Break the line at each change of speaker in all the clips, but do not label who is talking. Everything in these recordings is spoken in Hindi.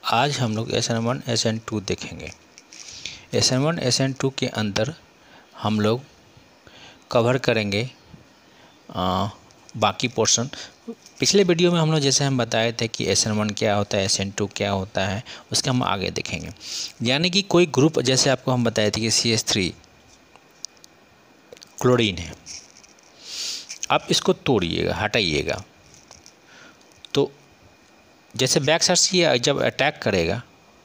आज हम लोग SN1 SN2 देखेंगे। SN1 SN2 के अंदर हम लोग कवर करेंगे बाकी पोर्शन। पिछले वीडियो में हम लोग जैसे हम बताए थे कि SN1 क्या होता है, SN2 क्या होता है, उसके हम आगे देखेंगे। यानी कि कोई ग्रुप, जैसे आपको हम बताए थे कि CH3 क्लोरीन है, आप इसको तोड़िएगा, हटाइएगा, तो जैसे बैक साइड से ये जब अटैक करेगा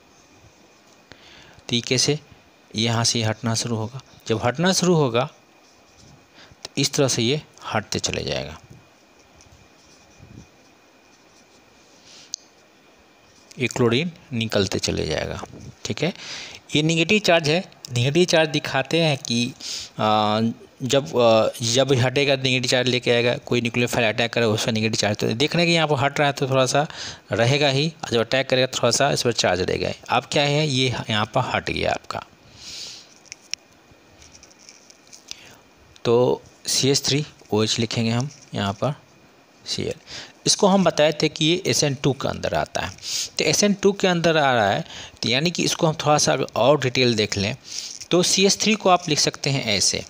तो ये कैसे यहाँ से हटना शुरू होगा। जब हटना शुरू होगा तो इस तरह से ये हटते चले जाएगा। ये क्लोरीन निकलते चले जाएगा। ठीक है, ये निगेटिव चार्ज है। निगेटिव चार्ज दिखाते हैं कि जब हटेगा निगेटिव चार्ज लेके आएगा। कोई न्यूक्लियोफाइल अटैक करे उसका निगेटिव चार्ज, तो देख रहे हैं कि यहाँ पर हट रहा है तो थोड़ा सा रहेगा ही, जब अटैक करेगा थोड़ा सा इस पर चार्ज रहेगा। अब क्या है, ये यहाँ पर हट गया आपका। तो CH3OH लिखेंगे हम यहाँ पर Cl। इसको हम बताए थे कि ये SN2 के अंदर आता है। तो SN2 के अंदर आ रहा है, तो यानी कि इसको हम थोड़ा सा और डिटेल देख लें तो CH3 को आप लिख सकते हैं ऐसे।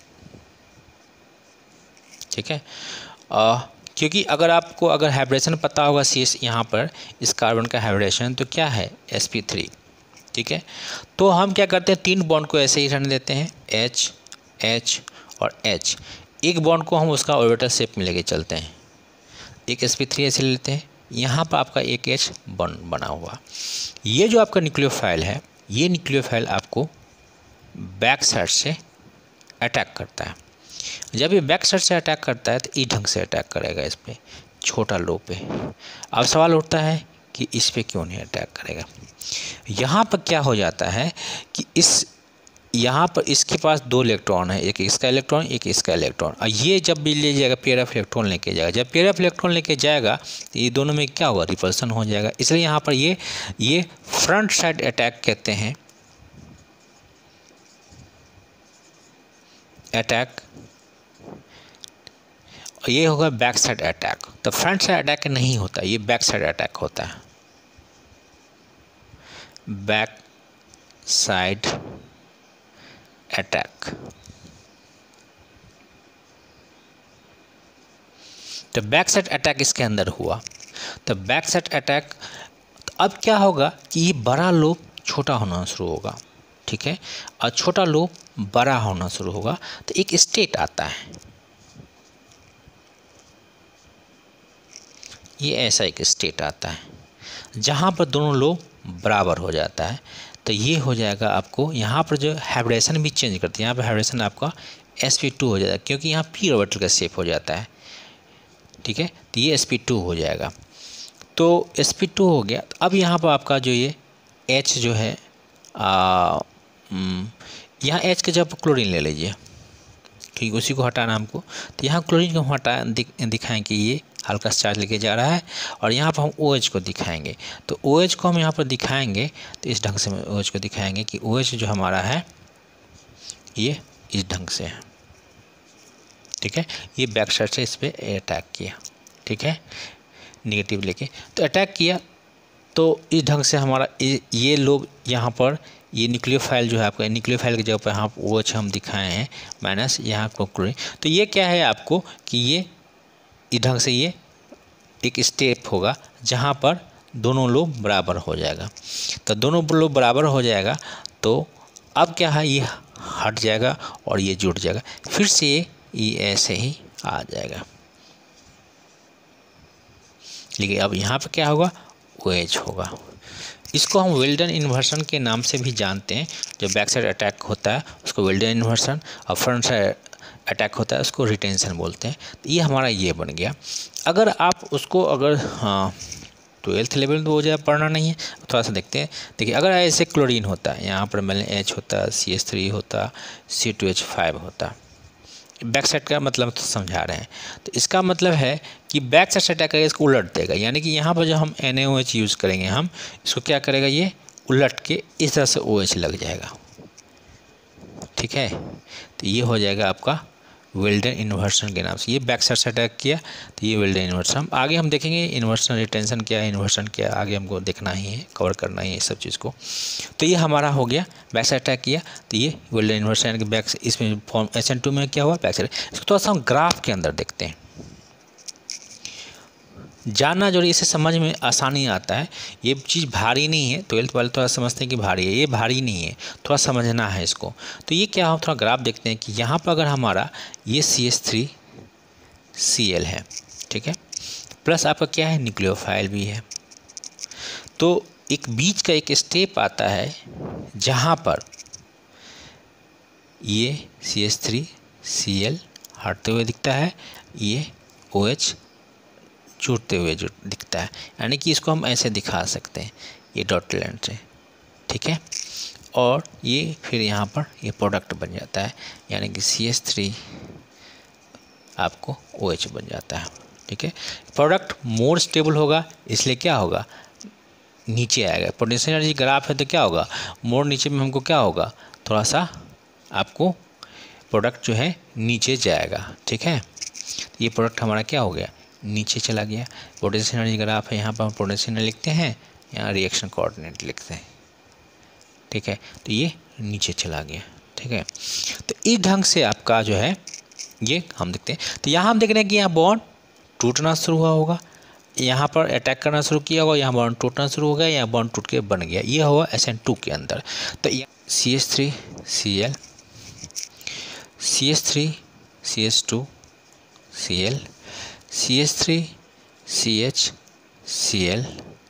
ठीक है, क्योंकि अगर आपको हाइब्रिडेशन पता होगा CH यहाँ पर इस कार्बन का हाइब्रिडेशन तो क्या है sp3। ठीक है, तो हम क्या करते हैं, 3 बॉन्ड को ऐसे ही रहने देते हैं, H H और H। एक बॉन्ड को हम उसका ऑर्बिटल शेप में लेके चलते हैं। एक sp3 ऐसे लेते हैं, यहाँ पर आपका एक H बॉन्ड बना हुआ। ये जो आपका न्यूक्लियोफाइल है, ये न्यूक्लियोफाइल आपको बैक साइड से अटैक करता है। जब ये बैक साइड से अटैक करता है तो इस ढंग से अटैक करेगा इस पर, छोटा लो पे। अब सवाल उठता है कि इस पे क्यों नहीं अटैक करेगा। यहाँ पर क्या हो जाता है कि यहाँ पर इसके पास 2 इलेक्ट्रॉन है, एक इसका इलेक्ट्रॉन एक इसका इलेक्ट्रॉन। और ये जब भी ले जाएगा पेयर ऑफ इलेक्ट्रॉन लेके जाएगा। जब पेयर ऑफ इलेक्ट्रॉन लेके जाएगा तो ये दोनों में क्या होगा, रिपल्सन हो जाएगा। इसलिए यहाँ पर ये फ्रंट साइड अटैक कहते हैं, अटैक। ये होगा बैक साइड अटैक। तो फ्रंट साइड अटैक नहीं होता, ये बैक साइड अटैक होता है। Back side attack. तो बैक साइड अटैक इसके अंदर हुआ। तो बैक साइड अटैक, तो अब क्या होगा कि ये बड़ा लोब छोटा होना शुरू होगा। ठीक है, और छोटा लोब बड़ा होना शुरू होगा। तो एक स्टेट आता है, ये ऐसा एक स्टेट आता है जहाँ पर दोनों लोब बराबर हो जाता है। तो ये हो जाएगा आपको, यहाँ पर जो हाइब्रिडेशन भी चेंज करती है, यहाँ पर हाइब्रिडेशन आपका sp2 हो जाएगा, क्योंकि यहाँ p ऑर्बिटल का शेप हो जाता है। ठीक है, तो ये sp2 हो जाएगा। तो sp2 हो गया। तो अब यहाँ पर आपका जो ये H जो है, यहाँ H के जब क्लोरीन ले लीजिए, ठीक, उसी को हटाना हमको। तो यहाँ क्लोरीन को हम दिखाएँ कि ये हल्का सा चार्ज लेके जा रहा है, और यहाँ पर हम OH को दिखाएंगे। तो OH को हम यहाँ पर दिखाएंगे तो इस ढंग से OH को दिखाएंगे कि OH जो हमारा है ये इस ढंग से है। ठीक है, ये बैक साइड से इस पर अटैक किया। ठीक है, निगेटिव लेके तो अटैक किया। तो इस ढंग से हमारा ये लोग यहाँ पर, ये न्यूक्लियोफाइल जो है आपका, न्यूक्लियोफाइल की जगह पर यहाँ OH हम दिखाए हैं माइनस, यहाँ को क्लोरीन। तो ये क्या है आपको कि ये इस ढंग से ये एक स्टेप होगा जहाँ पर दोनों लोब बराबर हो जाएगा। तो दोनों लोब बराबर हो जाएगा तो अब क्या है, ये हट जाएगा और ये जुड़ जाएगा, फिर से ये ऐसे ही आ जाएगा। लेकिन अब यहाँ पर क्या होगा, OH होगा। इसको हम वेल्डन इन्वर्सन के नाम से भी जानते हैं। जो बैक साइड अटैक होता है उसको वेल्डन इन्वर्सन, और फ्रंट साइड अटैक होता है उसको रिटेंशन बोलते हैं। तो ये हमारा ये बन गया। अगर आप उसको 12th लेवल तो हो जाए, पढ़ना नहीं है, थोड़ा सा देखते हैं। देखिए, अगर ऐसे क्लोरीन होता है, यहाँ पर मैंने H होता, CH3 होता, C2H5 होता, बैक साइड का मतलब तो समझा रहे हैं। तो इसका मतलब है कि बैक साइड से अटैक करेगा, इसको उलट देगा। यानी कि यहाँ पर जो हम NaOH यूज़ करेंगे, हम इसको क्या करेगा, ये उलट के इस तरह से OH लग जाएगा। ठीक है, तो ये हो जाएगा आपका वेल्डन इन्वर्सन के नाम से। ये बैक साइड से अटैक किया तो ये वेल्डन इन्वर्सन। हम आगे हम देखेंगे इन्वर्सन रिटेंशन क्या है, इन्वर्सन क्या है, आगे हमको देखना ही है, कवर करना ही है सब चीज़ को। तो ये हमारा हो गया बैक साइड अटैक किया तो ये वेल्डन इन्वर्सन यानी कि बैक, इसमें फॉर्म SN2 में क्या हुआ बैक साइड। इसको थोड़ा सा हम ग्राफ के अंदर देखते हैं, जानना जो इसे समझ में आसानी आता है। ये चीज़ भारी नहीं है, 12th वाले थोड़ा समझते हैं कि भारी है, ये भारी नहीं है, थोड़ा समझना है इसको। तो ये क्या, हम थोड़ा ग्राफ देखते हैं कि यहाँ पर अगर हमारा ये CH3Cl है, ठीक है, प्लस आपका क्या है न्यूक्लियोफाइल भी है, तो एक बीच का एक स्टेप आता है जहाँ पर ये CH3Cl हटते हुए दिखता है, ये OH जुड़ते हुए दिखता है, यानी कि इसको हम ऐसे दिखा सकते हैं ये डॉट लाइन से, ठीक है। और ये फिर यहाँ पर ये प्रोडक्ट बन जाता है, यानी कि CH3 आपको OH बन जाता है, ठीक है। प्रोडक्ट मोर स्टेबल होगा, इसलिए क्या होगा नीचे आएगा। पोटेंशियल एनर्जी ग्राफ है तो क्या होगा, मोर नीचे में हमको क्या होगा, थोड़ा सा आपको प्रोडक्ट जो है नीचे जाएगा, ठीक है। ये प्रोडक्ट हमारा क्या हो गया, नीचे चला गया। पोटेंशियल एनर्जी ग्राफ है, यहाँ पर हम पोटेंशियल लिखते हैं, यहाँ रिएक्शन कोऑर्डिनेट लिखते हैं, ठीक है। तो ये नीचे चला गया, ठीक है। तो इस ढंग से आपका जो है ये हम देखते हैं। तो यहाँ हम देख रहे हैं कि यहाँ बॉन्ड टूटना शुरू हुआ होगा, यहाँ पर अटैक करना शुरू किया होगा, यहाँ बॉन्ड टूटना शुरू हो गया, यहाँ बॉन्ड टूट के बन गया, ये होगा SN2 के अंदर। तो CH3Cl, CH3CH2Cl, CH3CHCl,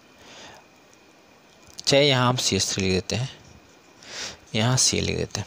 चाहे यहाँ हम CH3 लिख देते हैं, यहाँ Cl लिख देते हैं,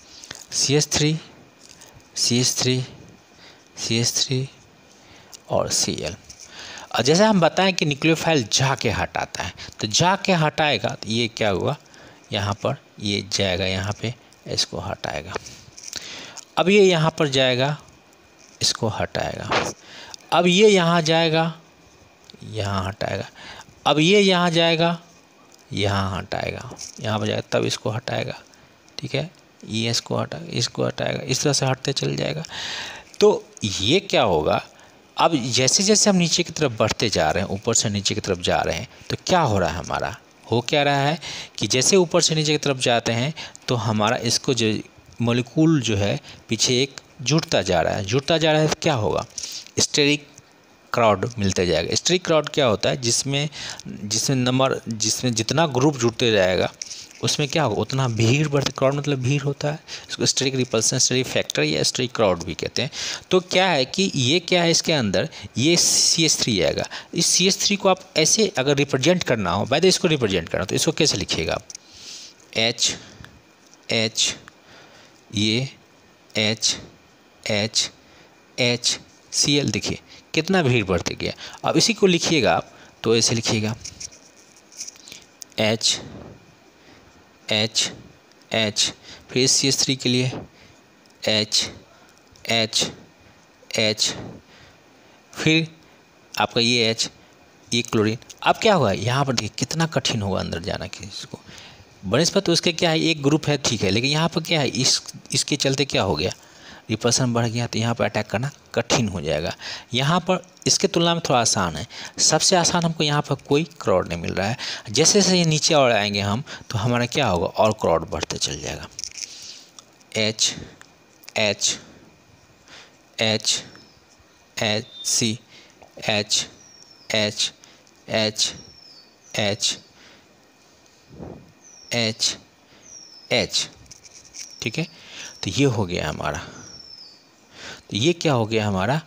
CH3 और Cl। और जैसे हम बताएं कि न्यूक्लियोफाइल जाके हटाता है, तो जाके हटाएगा तो ये क्या हुआ, यहाँ पर ये जाएगा, यहाँ पे इसको हटाएगा। अब ये यहाँ पर जाएगा, इसको हटाएगा। अब ये यहाँ जाएगा, यहाँ हटाएगा। अब ये यहाँ जाएगा, यहाँ हटाएगा, यहाँ पर जाएगा, तब इसको हटाएगा, ठीक है। ये इसको हटाएगा, इस तरह से हटते चल जाएगा। तो ये क्या होगा, अब जैसे जैसे हम नीचे की तरफ बढ़ते जा रहे हैं, ऊपर से नीचे की तरफ जा रहे हैं, तो क्या हो रहा है हमारा, हो क्या रहा है कि जैसे ऊपर से नीचे की तरफ जाते हैं तो हमारा इसको जो मॉलिक्यूल जो है पीछे एक जुड़ता जा रहा है तो क्या होगा, स्टेरिक क्राउड मिलते जाएगा। स्टेरिक क्राउड क्या होता है, जिसमें जितना ग्रुप जुड़ते जाएगा उसमें क्या होगा, उतना भीड़ बढ़ती। क्राउड मतलब भीड़ होता है, इसको स्टेरिक रिपल्सन, स्टेरिक फैक्टर या स्टेरिक क्राउड भी कहते हैं। तो क्या है कि ये क्या है, इसके अंदर ये CH3 आएगा। इस CH3 को आप ऐसे अगर रिप्रेजेंट करना हो, बाय द इसको रिप्रेजेंट करना, तो इसको कैसे लिखिएगा आप, H ये H Cl, देखिए कितना भीड़ बढ़ते गया। अब इसी को लिखिएगा आप, तो ऐसे लिखिएगा H फिर CH3 के लिए H फिर आपका ये H, ये क्लोरीन। अब क्या हुआ यहाँ पर, देखिए कितना कठिन होगा अंदर जाना किसी को। बनस्पति तो उसके क्या है, एक ग्रुप है, ठीक है, लेकिन यहाँ पर क्या है, इसके चलते क्या हो गया, रिपल्सन बढ़ गया, तो यहाँ पर अटैक करना कठिन हो जाएगा। यहाँ पर इसके तुलना में थोड़ा आसान है, सबसे आसान हमको यहाँ पर कोई क्राउड नहीं मिल रहा है। जैसे जैसे ये नीचे और आएंगे हम, तो हमारा क्या होगा, और क्राउड बढ़ते चल जाएगा। H C H, ठीक है। तो ये हो गया हमारा, तो ये क्या हो गया हमारा,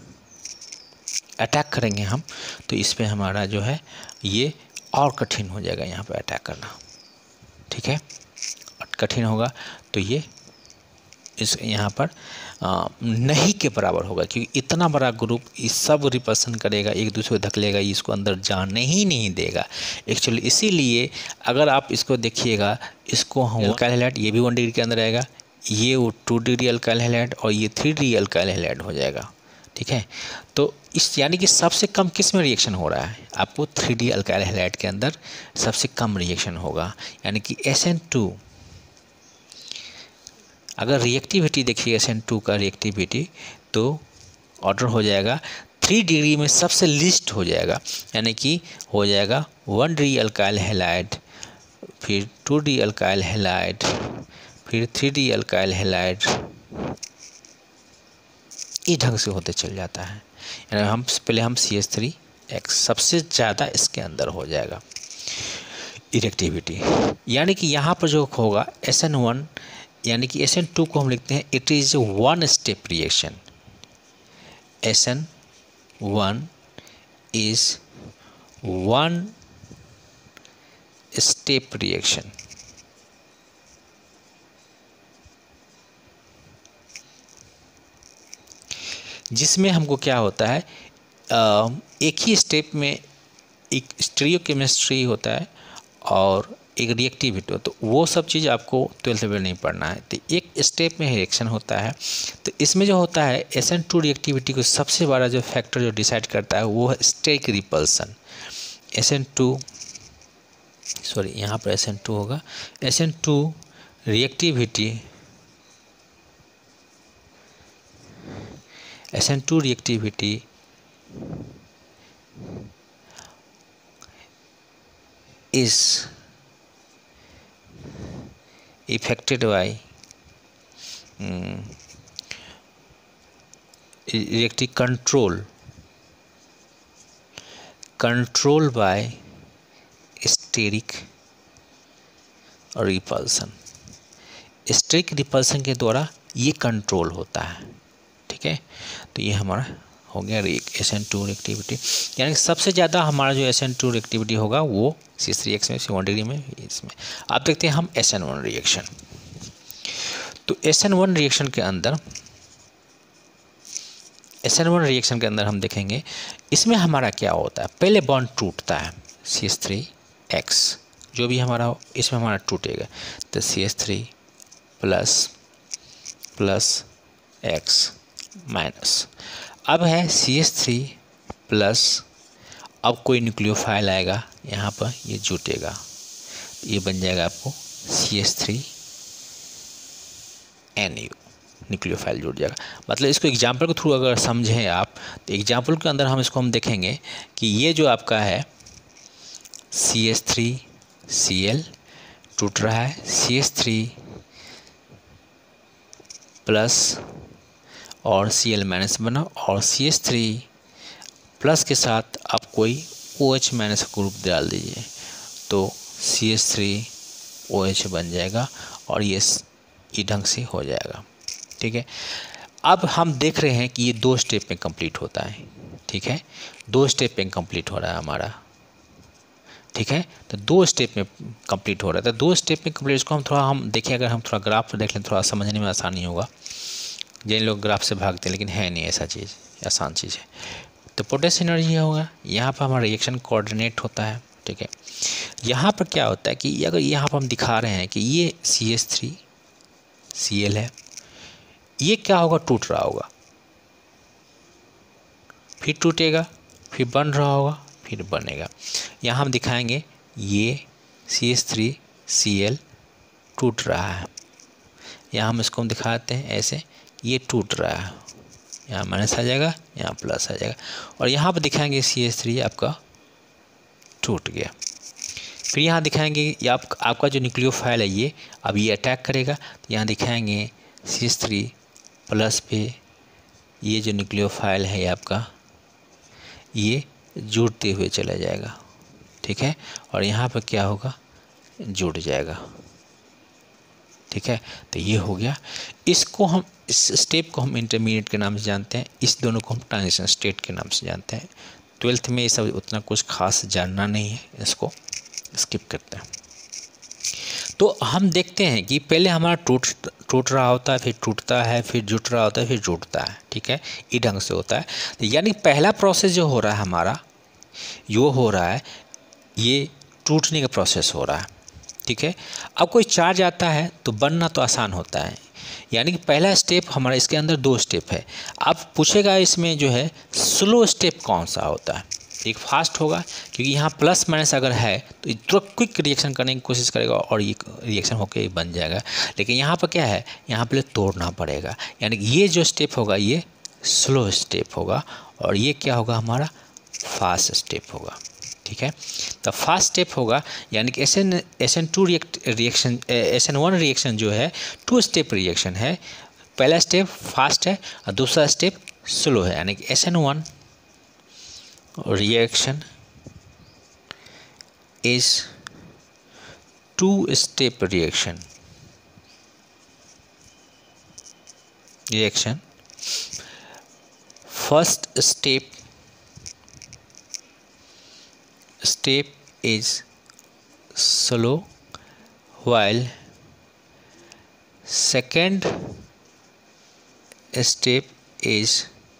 अटैक करेंगे हम तो इस पे हमारा जो है ये और कठिन हो जाएगा यहाँ पे अटैक करना, ठीक है। कठिन होगा तो ये इस यहाँ पर नहीं के बराबर होगा, क्योंकि इतना बड़ा ग्रुप इस सब रिपल्सन करेगा, एक दूसरे को धकेलेगा, इसको अंदर जाने ही नहीं देगा एक्चुअली। इसीलिए अगर आप इसको देखिएगा, इसको हम अल्काइल हैलाइड, ये भी 1 डिग्री के अंदर आएगा, ये 2 डिग्री अल्काइल हैलाइड और ये 3 डिग्री अल्काइल हैलाइड हो जाएगा, ठीक है। तो इस यानी कि सबसे कम किस में रिएक्शन हो रहा है, आपको 3D अल्काइल हैलाइड के अंदर सबसे कम रिएक्शन होगा, यानी कि SN2 अगर रिएक्टिविटी देखिए SN2 का रिएक्टिविटी तो ऑर्डर हो जाएगा 3 डिग्री में सबसे लिस्ट हो जाएगा, यानी कि हो जाएगा 1D अल्काइल हैलाइड, फिर 2D अल्काइल हैलाइड, फिर 3D अल्काइल हैलाइड, इस ढंग से होते चल जाता है। यानी हम CH3X सबसे ज़्यादा इसके अंदर हो जाएगा रिएक्टिविटी। यानी कि यहाँ पर जो होगा SN1, यानी कि SN2 को हम लिखते हैं it is 1 step reaction. SN1 is 1 step reaction। जिसमें हमको क्या होता है, एक ही स्टेप में एक स्टीरियोकेमिस्ट्री होता है और एक रिएक्टिविटी होता है, तो वो सब चीज़ आपको 12th में नहीं पढ़ना है। तो एक स्टेप में रिएक्शन होता है, तो इसमें जो होता है SN2 रिएक्टिविटी को सबसे बड़ा जो फैक्टर जो डिसाइड करता है वो है स्टेरिक रिपल्सन। यहाँ पर SN2 होगा, SN2 reactivity is affected by reactive control by steric repulsion. Steric repulsion के द्वारा ये कंट्रोल होता है, ठीक है। तो ये हमारा हो गया SN2 रिएक्टिविटी, यानी सबसे ज़्यादा हमारा जो SN2 रिएक्टिविटी होगा वो CH3X में 1 डिग्री में। इसमें आप देखते हैं हम SN1 रिएक्शन। तो SN1 रिएक्शन के अंदर हम देखेंगे इसमें हमारा क्या होता है। पहले बॉन्ड टूटता है CH3X जो भी हमारा हो, इसमें हमारा टूटेगा तो CH3 प्लस X माइनस। अब है CH3 प्लस, अब कोई न्यूक्लियोफाइल आएगा यहाँ पर, ये जुटेगा, ये बन जाएगा आपको CH3NU, न्यूक्लियोफाइल जुट जाएगा। मतलब इसको एग्जाम्पल के थ्रू अगर समझें आप, तो एग्जाम्पल के अंदर हम इसको देखेंगे कि ये जो आपका है CH3Cl टूट रहा है, CH3 प्लस और Cl माइनस बना, और CH3 प्लस के साथ आप कोई OH माइनस ग्रुप डाल दीजिए तो CH3OH बन जाएगा और ये इस ढंग से हो जाएगा, ठीक है। अब हम देख रहे हैं कि ये 2 स्टेप में कंप्लीट होता है, ठीक है, 2 स्टेप में कंप्लीट हो रहा है हमारा, ठीक है। तो 2 स्टेप में कंप्लीट हो रहा है, तो 2 स्टेप में कंप्लीट, इसको हम देखें, अगर हम थोड़ा ग्राफ देख लें थोड़ा समझने में आसानी होगा। जिन लोग ग्राफ से भागते हैं, लेकिन है नहीं ऐसा चीज़, आसान चीज़ है। तो पोटेंशियल एनर्जी होगा, यहाँ पर हमारा रिएक्शन कोऑर्डिनेट होता है, ठीक है। यहाँ पर क्या होता है कि अगर यहाँ पर हम दिखा रहे हैं कि ये CH3Cl है, ये क्या होगा, टूट रहा होगा, फिर टूटेगा, फिर बन रहा होगा, फिर बनेगा। यहाँ हम दिखाएंगे ये CH3Cl टूट रहा है, यहाँ हम इसको दिखाते हैं ऐसे, ये टूट रहा है, यहाँ माइनस आ जाएगा, यहाँ प्लस आ जाएगा, और यहाँ पर दिखाएंगे CH3 आपका टूट गया। फिर यहाँ दिखाएंगे ये आपका जो न्यूक्लियोफाइल है ये अब ये अटैक करेगा, तो यहाँ दिखाएंगे CH3 प्लस पे ये जो न्यूक्लियोफाइल है आपका ये जुड़ते हुए चला जाएगा, ठीक है, और यहाँ पर क्या होगा, जुड़ जाएगा, ठीक है। तो ये हो गया। इसको हम, इस स्टेप को हम इंटरमीडिएट के नाम से जानते हैं, इस दोनों को हम ट्रांजिशन स्टेट के नाम से जानते हैं। 12th में ये सब उतना कुछ खास जानना नहीं है, इसको स्किप करते हैं। तो हम देखते हैं कि पहले हमारा टूट रहा होता है, फिर टूटता है, फिर जुट रहा होता है, फिर जुटता है, ठीक है, इस ढंग से होता है। तो यानी पहला प्रोसेस जो हो रहा है हमारा, जो हो रहा है ये टूटने का प्रोसेस हो रहा है, ठीक है। अब कोई चार्ज आता है तो बनना तो आसान होता है, यानी कि पहला स्टेप हमारा, इसके अंदर 2 स्टेप है। अब पूछेगा इसमें जो है स्लो स्टेप कौन सा होता है, तो एक फास्ट होगा क्योंकि यहाँ प्लस माइनस अगर है तो तुरंत क्विक रिएक्शन करने की कोशिश करेगा और ये रिएक्शन होकर बन जाएगा। लेकिन यहाँ पर क्या है, यहाँ पहले तोड़ना पड़ेगा, यानी कि ये जो स्टेप होगा ये स्लो स्टेप होगा और ये क्या होगा हमारा फास्ट स्टेप होगा। ठीक है, तो फास्ट स्टेप होगा यानी कि SN2 रिएक्शन SN1 रिएक्शन जो है 2 स्टेप रिएक्शन है। पहला स्टेप फास्ट है और दूसरा स्टेप स्लो है, यानी कि SN1 reaction is 2 step reaction. First step is slow while second step is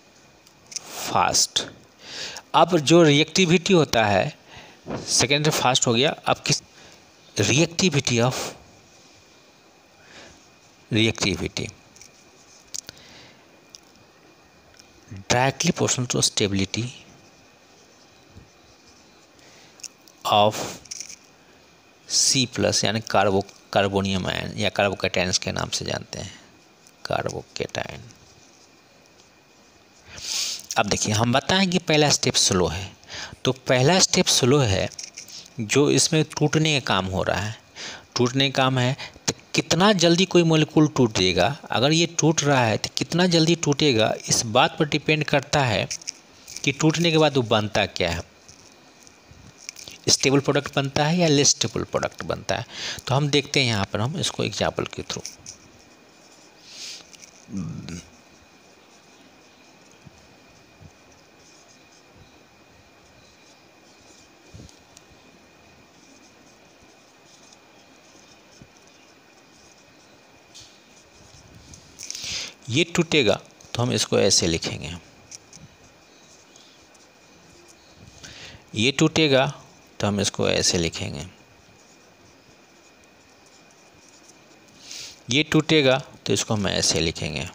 fast। अब जो रिएक्टिविटी होता है सेकेंड फास्ट हो गया, अब किस reactivity directly proportional to stability of C+ यानी कार्बोनियम आयन या कार्बोकैटायंस के नाम से जानते हैं, कार्बोकैटायन। अब देखिए हम बताएं कि पहला स्टेप स्लो है, तो पहला स्टेप स्लो है जो इसमें टूटने का काम हो रहा है। टूटने का काम है तो कितना जल्दी कोई मॉलिक्यूल टूटेगा, अगर ये टूट रहा है तो कितना जल्दी टूटेगा, इस बात पर डिपेंड करता है कि टूटने के बाद वो बनता क्या है, स्टेबल प्रोडक्ट बनता है या लेस स्टेबल प्रोडक्ट बनता है। तो हम देखते हैं यहाँ पर, हम इसको एग्जाम्पल के थ्रू। ये टूटेगा तो हम इसको ऐसे लिखेंगे, ये टूटेगा तो हम इसको ऐसे लिखेंगे, ये टूटेगा तो इसको हम ऐसे लिखेंगे।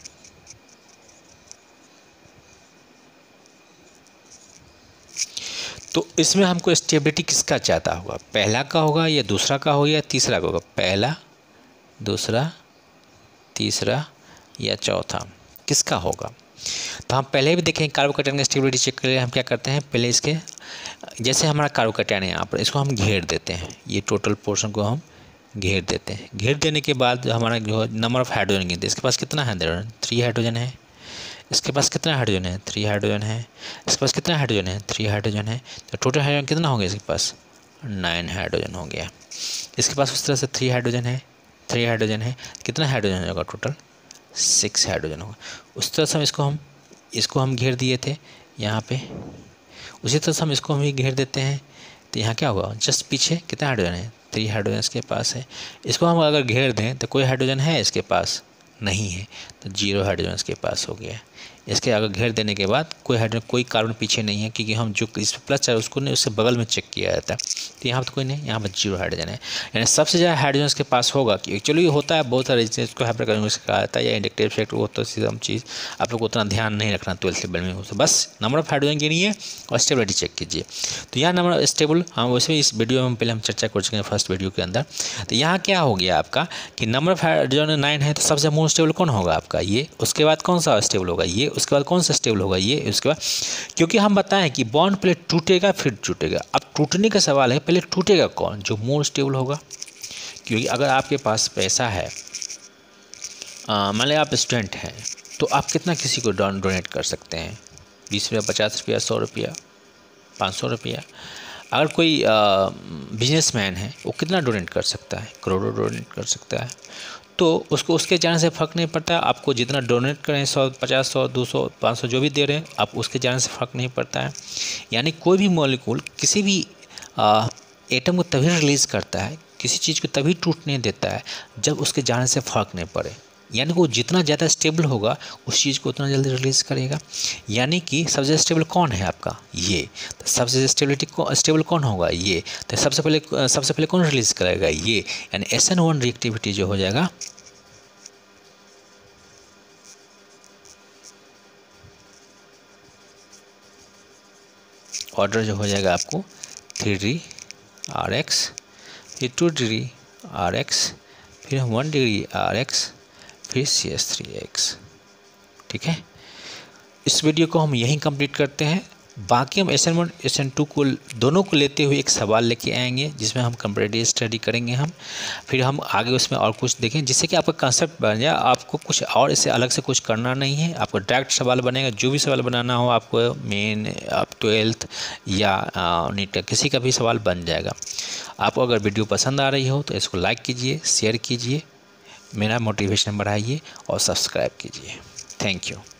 तो इसमें हमको स्टेबिलिटी किसका चाहता होगा, पहला का होगा या दूसरा का होगा या तीसरा का होगा, पहला दूसरा तीसरा या चौथा, किसका होगा। तो हम पहले भी देखें कार्बोकैटायन की स्टेबिलिटी चेक के लिए हम क्या करते हैं, पहले इसके जैसे हमारा कार्बोकैटायन है यहाँ पर, इसको हम घेर देते हैं, ये टोटल पोर्शन को हम घेर देते हैं। घेर देने के बाद हमारा जो नंबर ऑफ हाइड्रोजन गिनते हैं, इसके पास कितना है, 3 हाइड्रोजन है, इसके पास कितना हाइड्रोजन है, 3 हाइड्रोजन है, इसके पास कितना हाइड्रोजन है, 3 हाइड्रोजन है, तो टोटल हाइड्रोजन कितना हो गया, इसके पास 9 हाइड्रोजन हो गया। इसके पास उस तरह से 3 हाइड्रोजन है, 3 हाइड्रोजन है, कितना हाइड्रोजन होगा, टोटल 6 हाइड्रोजन होगा। उस तरह से हम इसको हम घेर दिए थे यहाँ पे, उसी तरह से हम इसको हम भी घेर देते हैं, तो यहाँ क्या होगा, जस्ट पीछे कितना हाइड्रोजन है, 3 हाइड्रोजन इसके पास है। इसको हम अगर घेर दें तो कोई हाइड्रोजन है इसके पास, नहीं है, तो 0 हाइड्रोजन इसके पास हो गया। इसके अगर घेर देने के बाद कोई हाइड्रोजन कोई कार्बन पीछे नहीं है, क्योंकि हम जो इस प्लस है उसको नहीं, उससे बगल में चेक किया जाता है, तो यहाँ पर तो कोई नहीं, यहाँ पर 0 हाइड्रोजन है। यानी सबसे ज़्यादा हाइड्रोजन इसके पास होगा, कि एक्चुअली होता है बहुत सारे इसको हाइपरकार्बोनिक कहा जाता है या इंडक्टिव इफेक्ट, वो तो हम चीज़ आप लोग को उतना ध्यान नहीं रखना 12th लेवल में, तो बस नंबर ऑफ हाइड्रोजन गिनिए और स्टेबिलिटी चेक कीजिए। तो यहाँ नंबर स्टेबल हम वैसे भी इस वीडियो में पहले हम चर्चा कर चुके हैं फर्स्ट वीडियो के अंदर। तो यहाँ क्या हो गया आपका कि नंबर ऑफ हाइड्रोजन 9 है, तो सबसे मोस्ट स्टेबल कौन होगा आपका, ये, उसके बाद कौन सा स्टेबल होगा, ये, उसके बाद कौन सा स्टेबल होगा, ये, उसके बाद, क्योंकि हम बताएं कि बॉन्ड पहले टूटेगा फिर टूटेगा। अब टूटने का सवाल है, पहले टूटेगा कौन, जो मोर स्टेबल होगा। क्योंकि अगर आपके पास पैसा है, मान लिया आप स्टूडेंट हैं, तो आप कितना किसी को डोनेट कर सकते हैं, 20 रुपया, 50 रुपया, 100 रुपया, 500 रुपया। अगर कोई बिजनेसमैन है वो कितना डोनेट कर सकता है, करोड़ों डोनेट कर सकता है। तो उसको उसके जाने से फ़र्क नहीं पड़ता, आपको जितना डोनेट करें 100, 50, 100, 200, 500 जो भी दे रहे हैं, आप उसके जाने से फ़र्क नहीं पड़ता है। यानी कोई भी मॉलिक्यूल किसी भी एटम को तभी रिलीज़ करता है, किसी चीज़ को तभी टूटने देता है जब उसके जाने से फ़र्क नहीं पड़े। यानी वो जितना ज़्यादा स्टेबल होगा उस चीज़ को उतना जल्दी रिलीज़ करेगा। यानी कि सबसे स्टेबल कौन है आपका, ये, तो सबसे स्टेबल कौन होगा, ये, तो सबसे पहले कौन रिलीज़ करेगा, ये, यानी SN1 रिएक्टिविटी जो हो जाएगा ऑर्डर जो हो जाएगा आपको 3 RX, फिर 2 RX, फिर 1 RX, फिर CS3X। ठीक है, इस वीडियो को हम यहीं कंप्लीट करते हैं। बाकी हम SN1 SN2 को दोनों को लेते हुए एक सवाल लेके आएंगे जिसमें हम कंपैरेटिव स्टडी करेंगे हम, फिर हम आगे उसमें और कुछ देखें जिससे कि आपका कंसेप्ट बन जाए। आपको कुछ और इससे अलग से कुछ करना नहीं है, आपको डायरेक्ट सवाल बनेगा। जो भी सवाल बनाना हो आपको, मेन आप 12th या नीट किसी का भी सवाल बन जाएगा। आपको अगर वीडियो पसंद आ रही हो तो इसको लाइक कीजिए, शेयर कीजिए, मेरा मोटिवेशन बढ़ाइए और सब्सक्राइब कीजिए। Thank you.